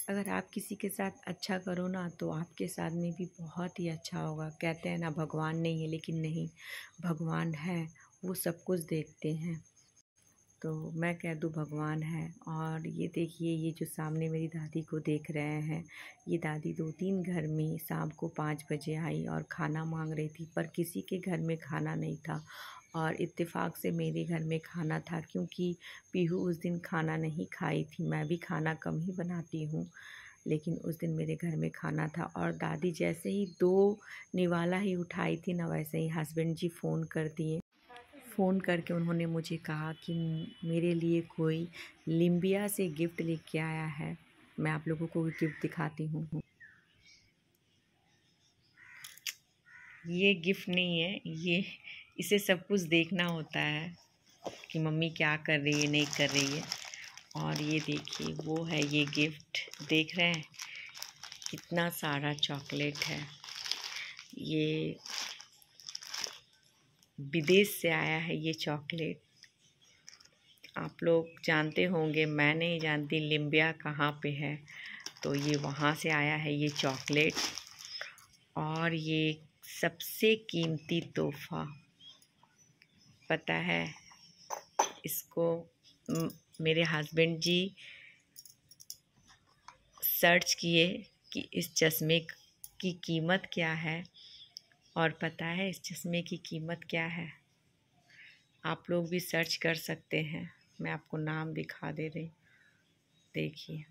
अगर आप किसी के साथ अच्छा करो ना तो आपके साथ में भी बहुत ही अच्छा होगा। कहते हैं ना भगवान नहीं है, लेकिन नहीं, भगवान है, वो सब कुछ देखते हैं। तो मैं कह दूँ भगवान है। और ये देखिए, ये जो सामने मेरी दादी को देख रहे हैं, ये दादी 2-3 घर में शाम को 5 बजे आई और खाना मांग रही थी, पर किसी के घर में खाना नहीं था। और इत्तेफाक से मेरे घर में खाना था, क्योंकि पीहू उस दिन खाना नहीं खाई थी। मैं भी खाना कम ही बनाती हूँ, लेकिन उस दिन मेरे घर में खाना था। और दादी जैसे ही 2 निवाला ही उठाई थी ना, वैसे ही हस्बैंड जी फ़ोन कर दिए। फ़ोन करके उन्होंने मुझे कहा कि मेरे लिए कोई लिम्बिया से गिफ्ट लेके आया है। मैं आप लोगों को गिफ्ट दिखाती हूँ। ये गिफ्ट नहीं है, ये इसे सब कुछ देखना होता है कि मम्मी क्या कर रही है, नहीं कर रही है। और ये देखिए, वो है ये गिफ्ट, देख रहे हैं कितना सारा चॉकलेट है। ये विदेश से आया है ये चॉकलेट। आप लोग जानते होंगे, मैं नहीं जानती लिम्बिया कहाँ पे है, तो ये वहाँ से आया है ये चॉकलेट। और ये सबसे कीमती तोहफ़ा, पता है इसको मेरे हस्बैंड जी सर्च किए कि इस चश्मे की कीमत क्या है, और पता है इस चश्मे की कीमत क्या है? आप लोग भी सर्च कर सकते हैं, मैं आपको नाम दिखा दे रही, देखिए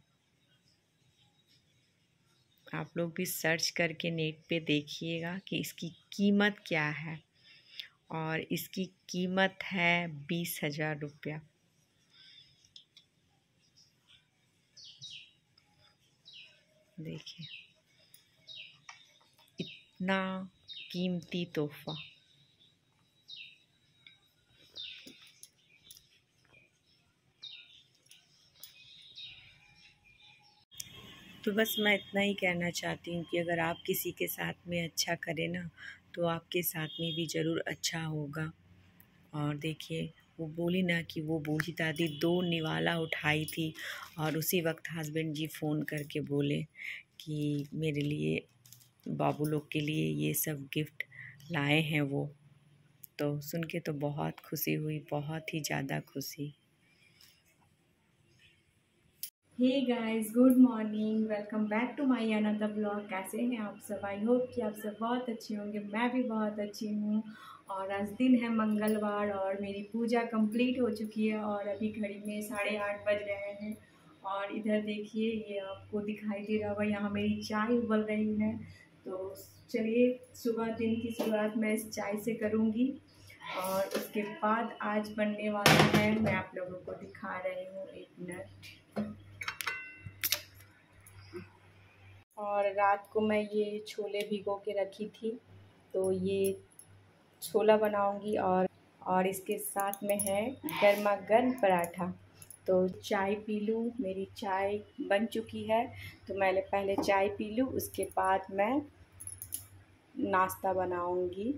आप लोग भी सर्च करके नेट पे देखिएगा कि इसकी कीमत क्या है। और इसकी कीमत है 20,000 रुपया। देखिए इतना कीमती तोहफ़ा। तो बस मैं इतना ही कहना चाहती हूँ कि अगर आप किसी के साथ में अच्छा करें ना, तो आपके साथ में भी ज़रूर अच्छा होगा। और देखिए, वो बोली ना कि वो बूढ़ी दादी 2 निवाला उठाई थी, और उसी वक्त हस्बैंड जी फ़ोन करके बोले कि मेरे लिए, बाबू लोग के लिए ये सब गिफ्ट लाए हैं वो। तो सुन के तो बहुत खुशी हुई, बहुत ही ज़्यादा खुशी। Hey guys, good morning, welcome back to my another blog. कैसे हैं आप सब? आई होप कि आप सब बहुत अच्छे होंगे। मैं भी बहुत अच्छी हूँ। और आज दिन है मंगलवार, और मेरी पूजा कंप्लीट हो चुकी है, और अभी घड़ी में 8:30 बज रहे हैं। और इधर देखिए, ये आपको दिखाई दे रहा होगा, यहाँ मेरी चाय उबल रही है। तो चलिए, सुबह दिन की शुरुआत मैं इस चाय से करूँगी, और उसके बाद आज बनने वाला है, मैं आप लोगों को दिखा रही हूँ। 1 मिनट। और रात को मैं ये छोले भिगो के रखी थी, तो ये छोला बनाऊंगी। और इसके साथ में है गर्मा गर्म पराठा। तो चाय पी लूँ, मेरी चाय बन चुकी है, तो मैंने पहले चाय पी लूँ, उसके बाद मैं नाश्ता बनाऊंगी।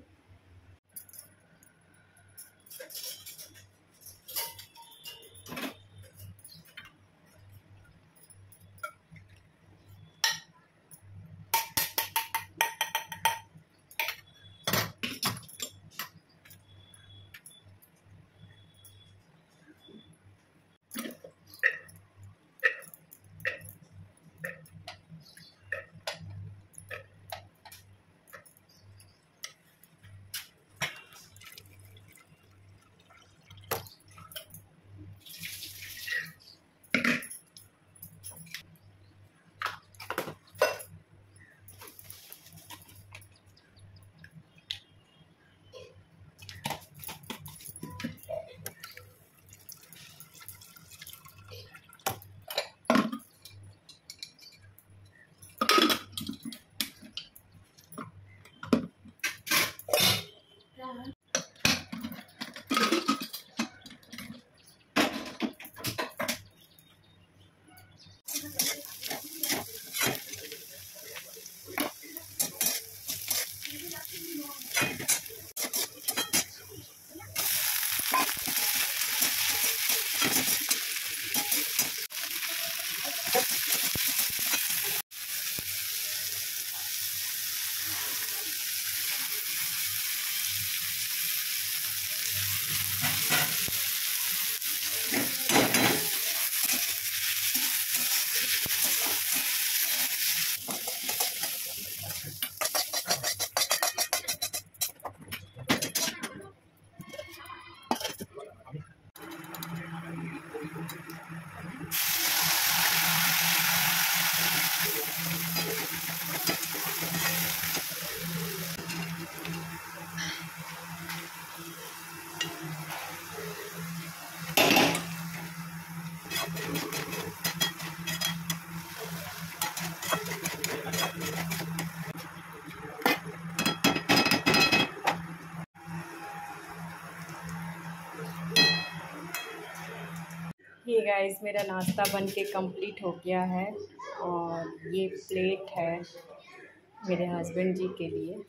ये गाइस मेरा नाश्ता बन के कंप्लीट हो गया है और ये प्लेट है मेरे हस्बैंड जी के लिए।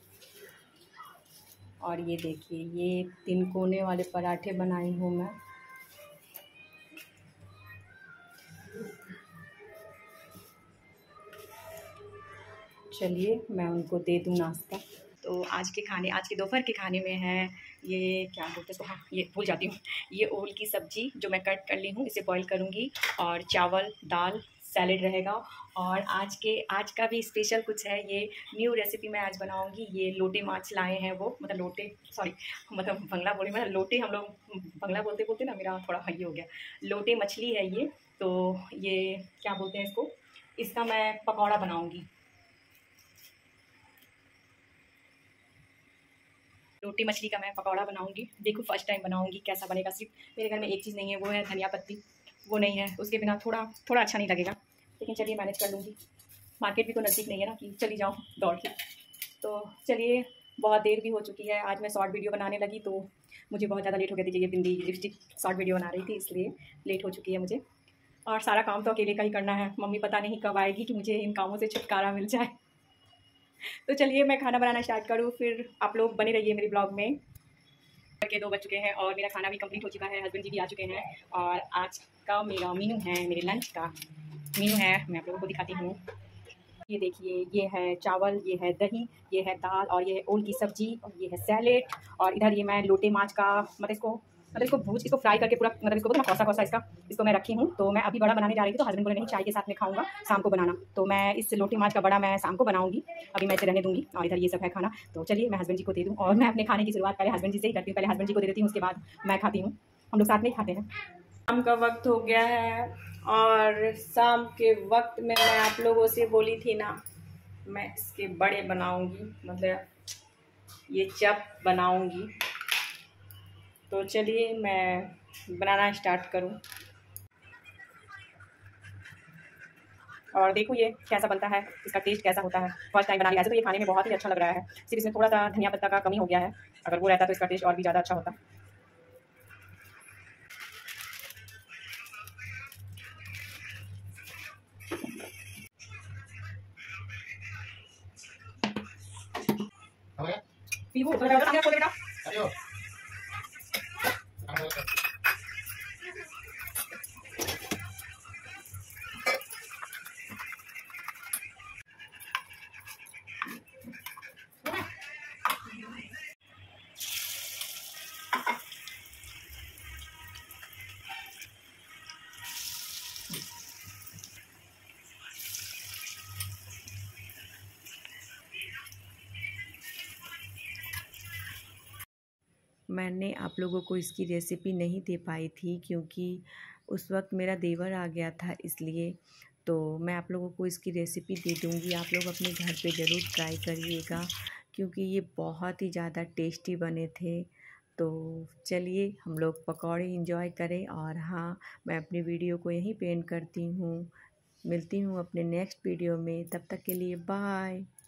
और ये देखिए ये 3 कोने वाले पराठे बनाई हूँ मैं। चलिए मैं उनको दे दूँ नाश्ता। तो आज के दोपहर के खाने में है ये क्या बोलते हैं, हाँ ये भूल जाती हूँ, ये ओल की सब्ज़ी जो मैं कट कर ली हूँ, इसे बॉईल करूँगी और चावल दाल सैलेड रहेगा। और आज का भी स्पेशल कुछ है, ये न्यू रेसिपी मैं आज बनाऊँगी। ये लोटे माछ लाए हैं वो, मतलब लोटे सॉरी मतलब बंगला बोली मैं, लोटे हम लोग बंगला बोलते बोलते ना मेरा थोड़ा ये हो गया। लोटे मछली है ये, तो ये क्या बोलते हैं इसको, इसका मैं पकौड़ा बनाऊँगी। रोटी मछली का मैं पकौड़ा बनाऊंगी। देखो फर्स्ट टाइम बनाऊंगी कैसा बनेगा। सिर्फ मेरे घर में एक चीज़ नहीं है, वो है धनिया पत्ती, वो नहीं है, उसके बिना थोड़ा थोड़ा अच्छा नहीं लगेगा, लेकिन चलिए मैनेज कर लूँगी। मार्केट भी तो नज़दीक नहीं है ना कि चली जाऊँ दौड़ के। तो चलिए बहुत देर भी हो चुकी है, आज मैं शॉर्ट वीडियो बनाने लगी तो मुझे बहुत ज़्यादा लेट हो गया। ये बिंदी लिपस्टिक शॉर्ट वीडियो बना रही थी, इसलिए लेट हो चुकी है मुझे। और सारा काम तो अकेले का ही करना है, मम्मी पता नहीं कब आएगी कि मुझे इन कामों से छुटकारा मिल जाए। तो चलिए मैं खाना बनाना स्टार्ट करूँ, फिर आप लोग बने रहिए मेरे ब्लॉग में। के 2 बज चुके हैं और मेरा खाना भी कंप्लीट हो चुका है, हस्बैंड जी भी आ चुके हैं। और आज का मेरा मेनू है, मेरे लंच का मेनू है, मैं आप लोगों को दिखाती हूँ। ये देखिए ये है चावल, ये है दही, ये है दाल और ये है ओल की सब्ज़ी और ये है सैलेड। और इधर ये मैं लोटे माछ का मतलब इसको फ्राई करके पूरा मतलब इसको बोलते ना कौसा कौसा इसको मैं रखी हूँ। तो मैं अभी बड़ा बनाने जा रही थी, तो हस्बैंड बोले नहीं चाय के साथ में खाऊंगा, शाम को बनाना। तो मैं इस लोटे माछ का बड़ा मैं शाम को बनाऊंगी, अभी मैं इसे रहने दूंगी। और इधर ये सब है खाना, तो चलिए मैं हस्बैंड जी को दे दूँ। और मैं अपने खाने की शुरुआत पहले हस्बैंड जी से ही करती हूँ, पहले हस्बैंड जी को दे देती हूँ, उसके बाद मैं खाती हूँ। हम लोग साथ में ही खाते हैं। शाम का वक्त हो गया है और शाम के वक्त में मैं आप लोगों से बोली थी ना मैं इसके बड़े बनाऊंगी, मतलब ये चप बनाऊंगी। तो चलिए मैं बनाना स्टार्ट करूं और देखो ये कैसा बनता है, इसका टेस्ट कैसा होता है। फर्स्ट टाइम बना लिया, तो ये खाने में बहुत ही अच्छा लग रहा है। सिर्फ इसमें थोड़ा सा धनिया पत्ता का कमी हो गया है, अगर वो रहता तो इसका टेस्ट और भी ज़्यादा अच्छा होता। मैंने आप लोगों को इसकी रेसिपी नहीं दे पाई थी क्योंकि उस वक्त मेरा देवर आ गया था, इसलिए। तो मैं आप लोगों को इसकी रेसिपी दे दूँगी, आप लोग अपने घर पे ज़रूर ट्राई करिएगा क्योंकि ये बहुत ही ज़्यादा टेस्टी बने थे। तो चलिए हम लोग पकौड़े एंजॉय करें। और हाँ, मैं अपनी वीडियो को यहीं पे एंड करती हूँ। मिलती हूँ अपने नेक्स्ट वीडियो में, तब तक के लिए बाय।